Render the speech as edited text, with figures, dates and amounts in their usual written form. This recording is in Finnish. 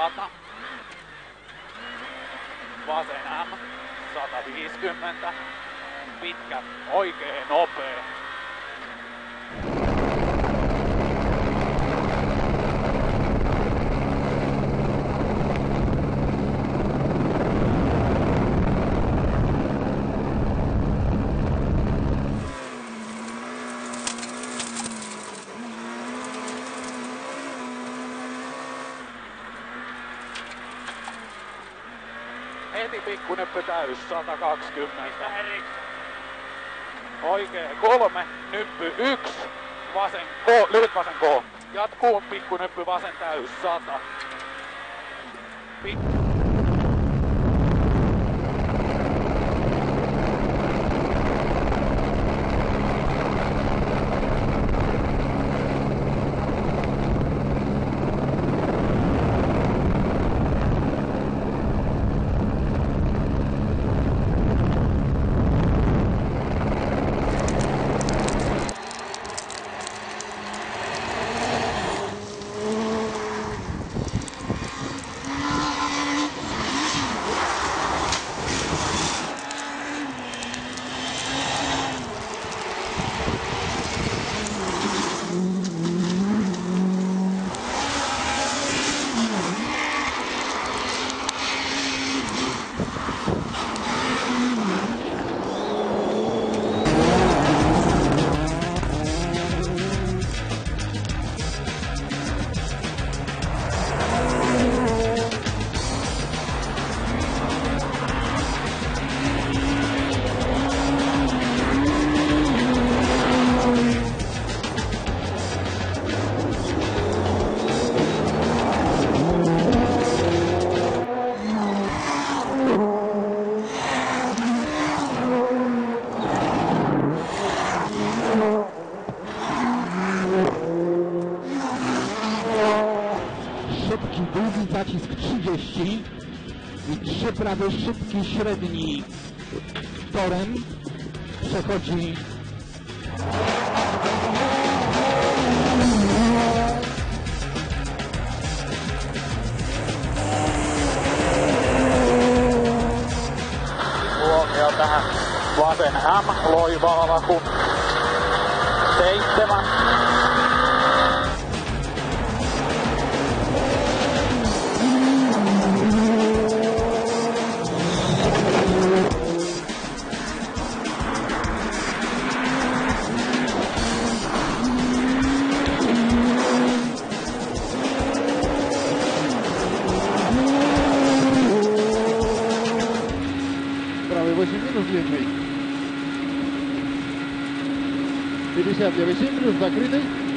100. Vasen M 150. Pitkä, oikein nopea. Heti pikkunyppy täys, 120. Oikee 3, nyppy 1, vasen K, lyhyt vasen K. Jatkuu, pikkunyppy vasen täys, 100. Nacisk 30 i 3 prawy szybki średni torem przechodzi huomio tähän vasen M loiva alku 7. prawie 8 minut więcej. 59 minut zakrytej.